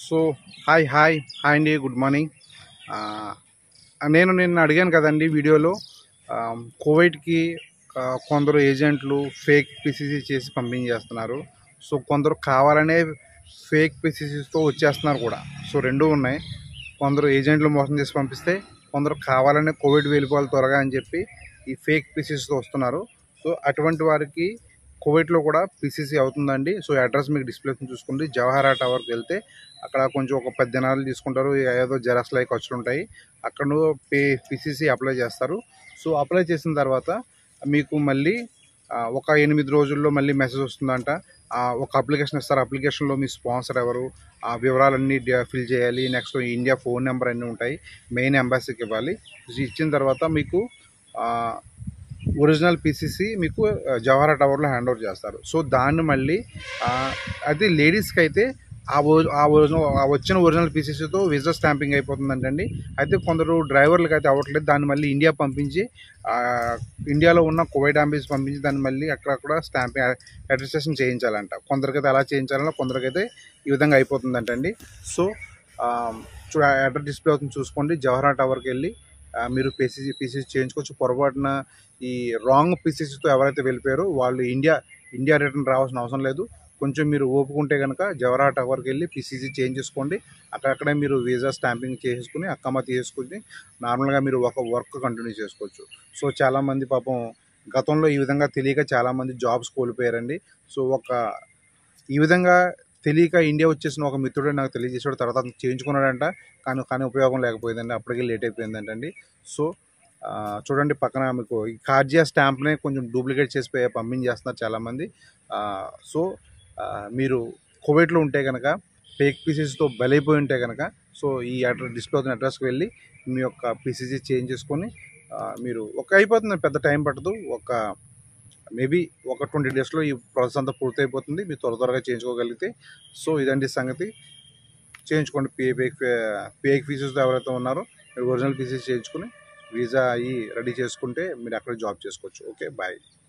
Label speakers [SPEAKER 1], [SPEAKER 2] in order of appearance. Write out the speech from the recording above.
[SPEAKER 1] So hi అండి, good morning. నేను నిన్న అడిగాను కదండి వీడియోలో. కోవిడ్కి కొందరు ఏజెంట్లు ఫేక్ పిసిసి చేసి పంపించేస్తున్నారు. సో కొందరు కావాలనే ఫేక్ పిసిసితో వచ్చేస్తున్నారు కూడా. సో రెండు ఉన్నాయి. కొందరు ఏజెంట్లు మోసం చేసి పంపిస్తే, కొందరు కావాలనే కోవిడ్ వెళ్ళిపోవాలి త్వరగా అని చెప్పి ఈ ఫేక్ పిసిసితో వస్తున్నారు. సో అటువంటి వారికి కోవిడ్లో కూడా పిసిసి అవుతుందండి. సో అడ్రస్ మీకు డిస్ప్లే చూసుకోండి. జవహరా టవర్కి వెళ్తే అక్కడ కొంచెం ఒక 10 దినాలు తీసుకుంటారు. ఏదో జెరాక్స్ లైక్ ఖర్చులు ఉంటాయి. అక్కడ పిసిసి అప్లై చేస్తారు. సో అప్లై చేసిన తర్వాత మీకు మళ్ళీ ఒక 8 రోజుల్లో మళ్ళీ మెసేజ్ వస్తుందంట. ఒక అప్లికేషన్ ఇస్తారు. అప్లికేషన్లో మీ స్పాన్సర్ ఎవరు, ఆ వివరాలన్నీ ఫిల్ చేయాలి. నెక్స్ట్ ఇండియా ఫోన్ నెంబర్ అన్నీ ఉంటాయి. మెయిన్ ఎంబాసీకి ఇవ్వాలి. ఇచ్చిన తర్వాత మీకు ఒరిజినల్ పిసిసి మీకు జవహరా టవర్లో హ్యాండ్ ఓవర్ చేస్తారు. సో దాన్ని మళ్ళీ అది లేడీస్కి అయితే వచ్చిన ఒరిజినల్ పిసిసితో విజా స్టాంపింగ్ అయిపోతుందంటండి. అయితే కొందరు డ్రైవర్లకు అయితే అవ్వట్లేదు. దాన్ని మళ్ళీ ఇండియా పంపించి ఇండియాలో ఉన్న కువైట్ అంబేసి పంపించి దాన్ని మళ్ళీ అక్కడక్కడ స్టాంపింగ్ అడ్మినిస్ట్రేషన్ చేయించాలంట. కొందరికైతే అలా చేయించాలన్నా, కొందరికైతే ఈ విధంగా అయిపోతుందంటండి. సో అడ్రస్ డిస్ప్లే అవుతుంది చూసుకోండి. జవహరా టవర్కి వెళ్ళి మీరు పిసిసి చేయించుకోవచ్చు. పొరపాటున ఈ రాంగ్ పిసిసితో ఎవరైతే వెళ్ళిపోయారో వాళ్ళు ఇండియా రిటర్న్ రావాల్సిన అవసరం లేదు. కొంచెం మీరు ఓపుకుంటే కనుక జవహరా టవర్కి వెళ్ళి పిసిసి చేంజ్ చేసుకోండి. అక్కడక్కడే మీరు వీసా స్టాంపింగ్ చేసుకుని అక్కమ్మ తీసుకుని నార్మల్గా మీరు ఒక వర్క్ కంటిన్యూ చేసుకోవచ్చు. సో చాలామంది పాపం గతంలో ఈ విధంగా తెలియక చాలామంది జాబ్స్ కోల్పోయారండి. సో ఈ విధంగా తెలియక ఇండియా వచ్చేసిన ఒక మిత్రుడు నాకు తెలియజేసాడు. తర్వాత చేయించుకున్నాడంట. కానీ ఉపయోగం లేకపోయిందండి. అప్పటికే లేట్ అయిపోయిందంటండి. సో చూడండి, పక్కన మీకు ఈ కార్జియా స్టాంప్నే కొంచెం డూప్లికేట్ చేసి పంపించేస్తున్నారు చాలామంది. సో మీరు కువైట్లో ఉంటే కనుక ఫేక్ పిసిసితో బలైపోయి ఉంటే కనుక సో ఈ డిస్ప్లే అవుతున్న అడ్రస్కి వెళ్ళి మీ యొక్క పిసిసి చేంజ్ చేసుకొని మీరు అయిపోతుంది. పెద్ద టైం పట్టదు. మేబీ ఒక 20 డేస్లో ఈ ప్రాసెస్ అంతా పూర్తి అయిపోతుంది. మీరు త్వరగా చేయించుకోగలిగితే. సో ఇదండి సంగతి. చేయించుకోండి. ఫేక్ పిసిసితో ఎవరైతే ఉన్నారో మీరు ఒరిజినల్ పిసిసి చేయించుకుని వీసా అయ్యి రెడీ చేసుకుంటే మీరు అక్కడ జాబ్ చేసుకోవచ్చు. Okay, bye.